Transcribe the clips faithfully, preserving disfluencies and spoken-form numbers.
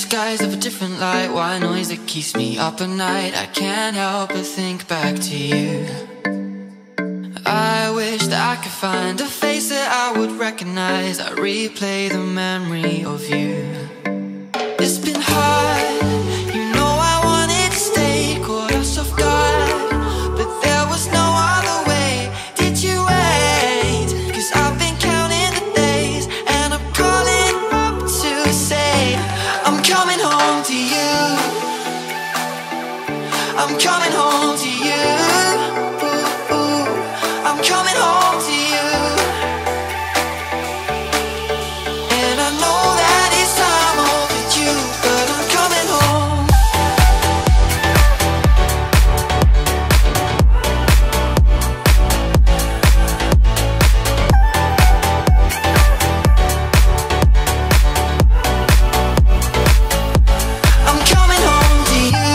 skies of a different light, white noise that keeps me up at night. I can't help but think back to you. I wish that I could find a face that I would recognize. I replay the memory of you. It's been hard, you know I wanted to stay, caught us off guard, but there was no other way. Did you wait? Cause I've been counting the days, and I'm calling up to say I'm coming home to you. I'm coming home to you. Ooh, ooh. I'm coming home to you. And I know that it's time overdue, but I'm coming home. I'm coming home to you.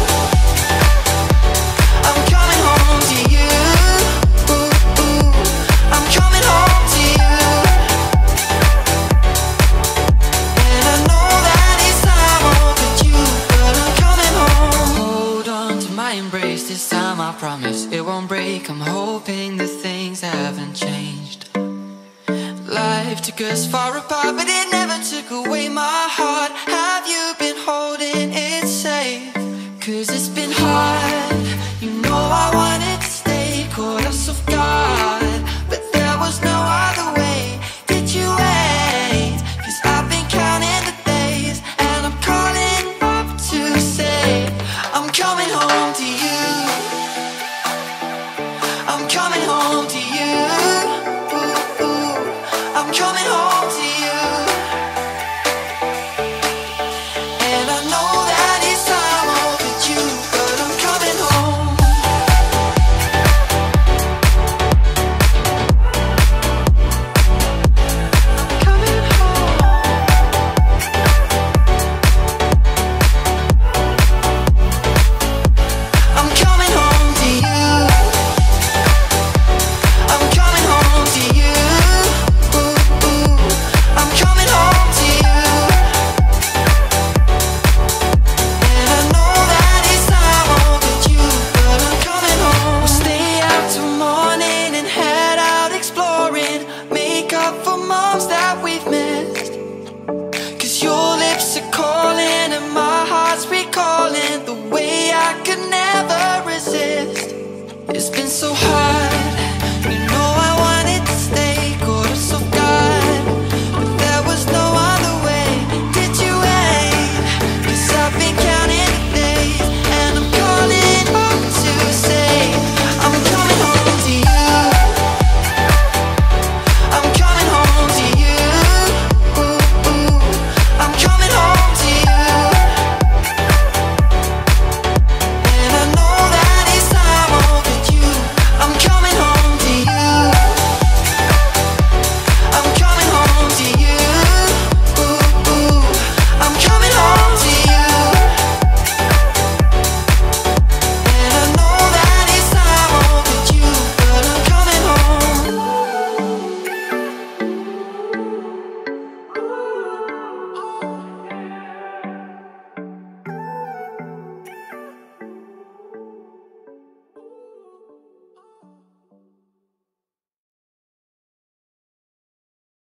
I'm coming home to you. Ooh, ooh. I'm coming home to you. And I know that it's time overdue, but I'm coming home. Hold on to my embrace, this time I promise it won't break. I'm hoping that things haven't changed. Life took us far apart, but it never took away my heart. Have you been holding it safe? Cause it's been hard, you know I wanted